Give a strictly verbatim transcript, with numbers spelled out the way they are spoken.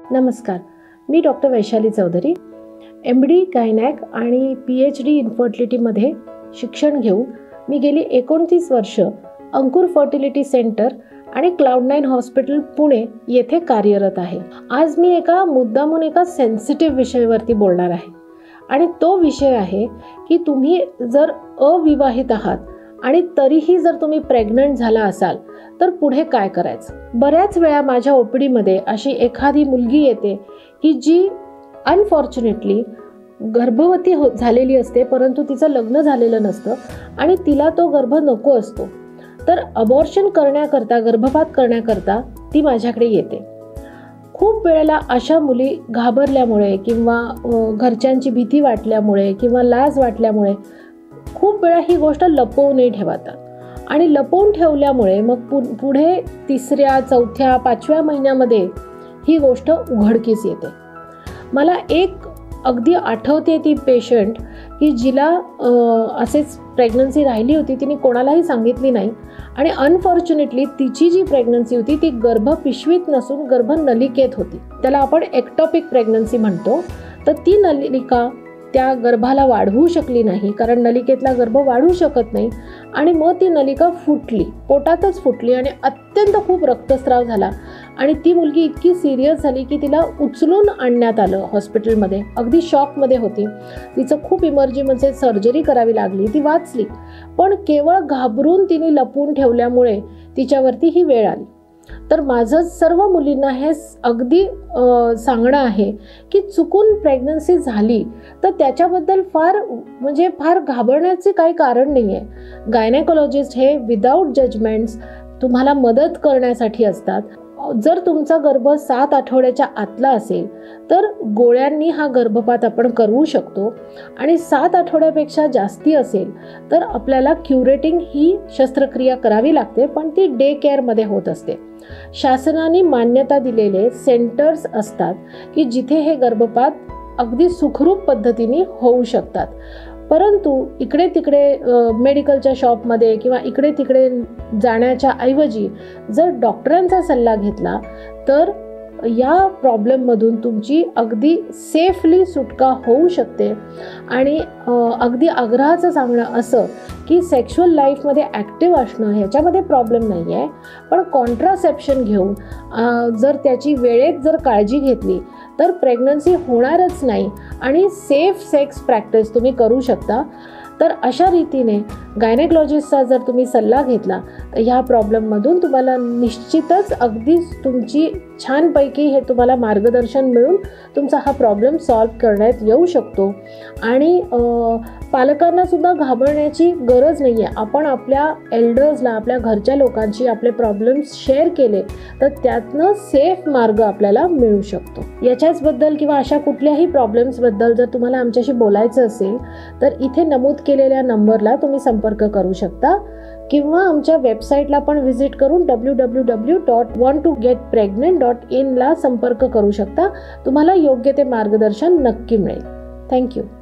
नमस्कार, मी doctor Vaishali Chaudhari, M D gynaec आणि पी एच डी इन्फर्टिलिटीमध्ये शिक्षण घेऊन मी गेली एकोणतीस वर्ष अंकुर फर्टिलिटी सेंटर आणि क्लाउड नाईन हॉस्पिटल पुणे येथे कार्यरत आहे. आज मी एका मुद्दामून एका सेन्सिटिव्ह विषयावरती बोलणार आहे आणि तो विषय आहे की तुम्ही जर अविवाहित आहात आणि तरीही जर तुम्ही प्रेग्नंट झाला असाल तर पुढे काय करायचं. बऱ्याच वेळा माझ्या ओ पी डीमध्ये अशी एखादी मुलगी येते की जी अनफॉर्च्युनेटली गर्भवती हो झालेली असते, परंतु तिचं लग्न झालेलं नसतं आणि तिला तो गर्भ नको असतो. तर अबॉर्शन करण्याकरता, गर्भपात करण्याकरता ती माझ्याकडे येते. खूप वेळेला अशा मुली घाबरल्यामुळे किंवा घरच्यांची भीती वाटल्यामुळे किंवा लाज वाटल्यामुळे खूप वेळा ही गोष्ट लपवूनही ठेवतात आणि लपवून ठेवल्यामुळे मग पु पुढे तिसऱ्या चौथ्या पाचव्या महिन्यामध्ये ही गोष्ट उघडकीस येते. मला एक अगदी आठवते ती पेशंट की जिला असेच प्रेग्नन्सी राहिली होती, तिने कोणालाही सांगितली नाही आणि अनफॉर्च्युनेटली तिची जी प्रेग्नन्सी होती ती गर्भ पिशवीत नसून गर्भ नलिकेत होती. त्याला आपण एक्टॉपिक प्रेग्नन्सी म्हणतो. तर ती नलिका त्या गर्भाला वाढवू शकली नाही, कारण नलिकेतला गर्भ वाढू शकत नाही आणि मग ती नलिका फुटली, पोटातच फुटली आणि अत्यंत खूप रक्तस्राव झाला आणि ती मुलगी इतकी सिरियस झाली की तिला उचलून आणण्यात आलं हॉस्पिटलमध्ये. अगदी शॉकमध्ये होती. तिचं खूप इमर्जन्सी सर्जरी करावी लागली. ती वाचली, पण केवळ घाबरून तिने लपवून ठेवल्यामुळे तिच्यावरती ही वेळ आली. तर माझं सर्व मुलींना हे अगदी सांगणं आहे की चुकून प्रेग्नन्सी झाली तर त्याच्याबद्दल फार म्हणजे फार घाबरण्याचे काही कारण नाही आहे. गायनेकोलॉजिस्ट हे विदाऊट जजमेंट्स तुम्हाला मदत करण्यासाठी असतात. जर तुमचा गर्भ सात आठवड्याच्या आतला असेल तर गोळ्यांनी हा गर्भपात आपण करू शकतो आणि सात आठवड्यापेक्षा जास्ती असेल तर आपल्याला क्युरेटिंग ही शस्त्रक्रिया करावी लागते, पण ती डे केअरमध्ये होत असते. शासनाने मान्यता दिलेले सेंटर्स असतात की जिथे हे गर्भपात अगदी सुखरूप पद्धतीने होऊ शकतात. परंतु इकडे तिकडे मेडिकलच्या शॉपमध्ये किंवा इकडे तिकडे जाण्याच्या ऐवजी जर डॉक्टरांचा सल्ला घेतला तर या प्रॉब्लेममधून तुमची अगदी सेफली सुटका होऊ शकते. आणि अगदी आग्रहाचं सांगणं असं की सेक्शुअल लाईफमध्ये ॲक्टिव्ह असणं ह्याच्यामध्ये प्रॉब्लेम नाही आहे, पण कॉन्ट्रासेप्शन घेऊन जर त्याची वेळेत जर काळजी घेतली तर प्रेग्नन्सी होणारच नाही आणि सेफ सेक्स प्रॅक्टिस तुम्ही करू शकता. तर अशा रीतीने गायनेकोलॉजिस्टचा जर तुम्ही सल्ला घेतला तर ह्या प्रॉब्लेममधून तुम्हाला निश्चितच अगदीच तुमची छानपैकी हे तुम्हाला मार्गदर्शन मिळून तुमचा हा प्रॉब्लेम सॉल्व करण्यात येऊ शकतो. आणि पालकांनासुद्धा घाबरण्याची गरज नाही आहे. आपण आपल्या एल्डर्सला, आपल्या घरच्या लोकांशी आपले प्रॉब्लेम्स शेअर केले तर त्यातनं सेफ मार्ग आपल्याला मिळू शकतो. याच्याचबद्दल किंवा अशा कुठल्याही प्रॉब्लेम्सबद्दल जर तुम्हाला आमच्याशी बोलायचं असेल तर इथे नमूद केलेल्या नंबरला तुम्ही संपर्क करू शकता किंवा आमच्या वेबसाईटला पण व्हिजिट करून W W W dot want to get pregnant dot इनला संपर्क करू शकता. तुम्हाला योग्य ते मार्गदर्शन नक्की मिळेल. थँक्यू.